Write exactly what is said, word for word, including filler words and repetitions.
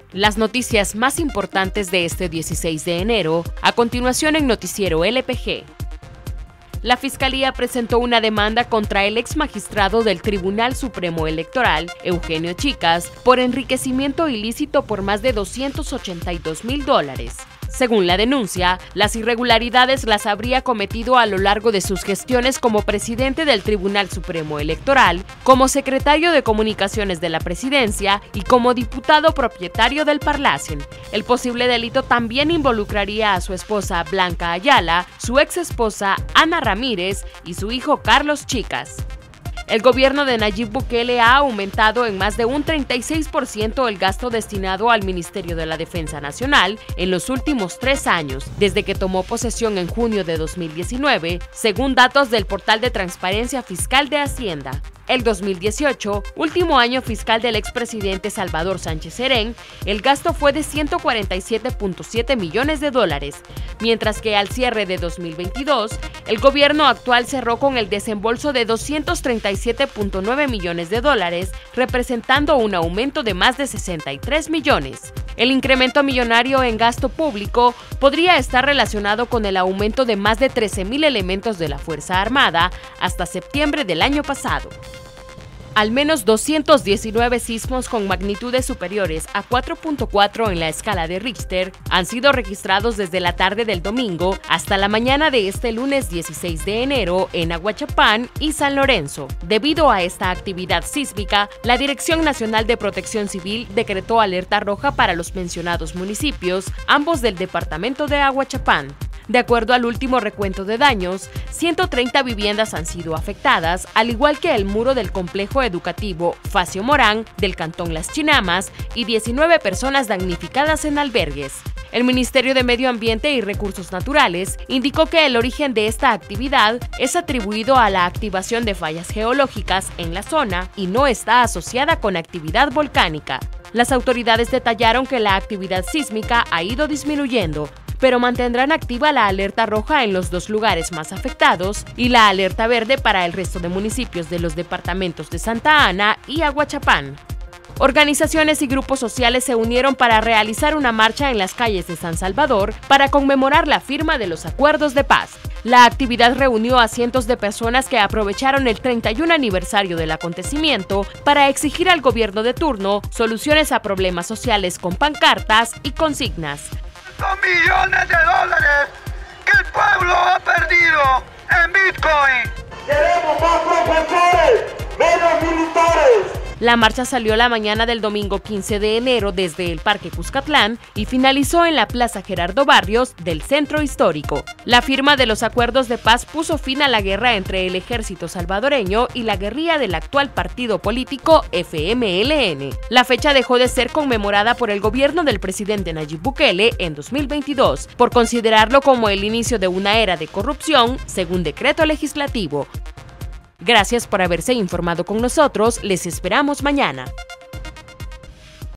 Las noticias más importantes de este dieciséis de enero, a continuación en Noticiero L P G. La Fiscalía presentó una demanda contra el ex magistrado del Tribunal Supremo Electoral, Eugenio Chicas, por enriquecimiento ilícito por más de doscientos ochenta y dos mil dólares. Según la denuncia, las irregularidades las habría cometido a lo largo de sus gestiones como presidente del Tribunal Supremo Electoral, como secretario de Comunicaciones de la Presidencia y como diputado propietario del Parlacen. El posible delito también involucraría a su esposa Blanca Ayala, su ex esposa Ana Ramírez y su hijo Carlos Chicas. El gobierno de Nayib Bukele ha aumentado en más de un treinta y seis por ciento el gasto destinado al Ministerio de la Defensa Nacional en los últimos tres años, desde que tomó posesión en junio de dos mil diecinueve, según datos del portal de transparencia fiscal de Hacienda. El dos mil dieciocho, último año fiscal del expresidente Salvador Sánchez Serén, el gasto fue de ciento cuarenta y siete punto siete millones de dólares, mientras que al cierre de dos mil veintidós, el gobierno actual cerró con el desembolso de doscientos treinta y siete punto nueve millones de dólares, representando un aumento de más de sesenta y tres millones. El incremento millonario en gasto público podría estar relacionado con el aumento de más de trece mil elementos de la Fuerza Armada hasta septiembre del año pasado. Al menos doscientos diecinueve sismos con magnitudes superiores a cuatro punto cuatro en la escala de Richter han sido registrados desde la tarde del domingo hasta la mañana de este lunes dieciséis de enero en Aguachapán y San Lorenzo. Debido a esta actividad sísmica, la Dirección Nacional de Protección Civil decretó alerta roja para los mencionados municipios, ambos del departamento de Aguachapán. De acuerdo al último recuento de daños, ciento treinta viviendas han sido afectadas, al igual que el muro del complejo educativo Facio Morán del cantón Las Chinamas y diecinueve personas damnificadas en albergues. El Ministerio de Medio Ambiente y Recursos Naturales indicó que el origen de esta actividad es atribuido a la activación de fallas geológicas en la zona y no está asociada con actividad volcánica. Las autoridades detallaron que la actividad sísmica ha ido disminuyendo, pero mantendrán activa la alerta roja en los dos lugares más afectados y la alerta verde para el resto de municipios de los departamentos de Santa Ana y Aguachapán. Organizaciones y grupos sociales se unieron para realizar una marcha en las calles de San Salvador para conmemorar la firma de los acuerdos de paz. La actividad reunió a cientos de personas que aprovecharon el treinta y un aniversario del acontecimiento para exigir al gobierno de turno soluciones a problemas sociales con pancartas y consignas. Son millones de dólares que el pueblo ha perdido en Bitcoin. Queremos más profesores, menos militares. La marcha salió la mañana del domingo quince de enero desde el Parque Cuscatlán y finalizó en la Plaza Gerardo Barrios del Centro Histórico. La firma de los acuerdos de paz puso fin a la guerra entre el ejército salvadoreño y la guerrilla del actual partido político F M L N. La fecha dejó de ser conmemorada por el gobierno del presidente Nayib Bukele en dos mil veintidós, por considerarlo como el inicio de una era de corrupción, según decreto legislativo. Gracias por haberse informado con nosotros, les esperamos mañana.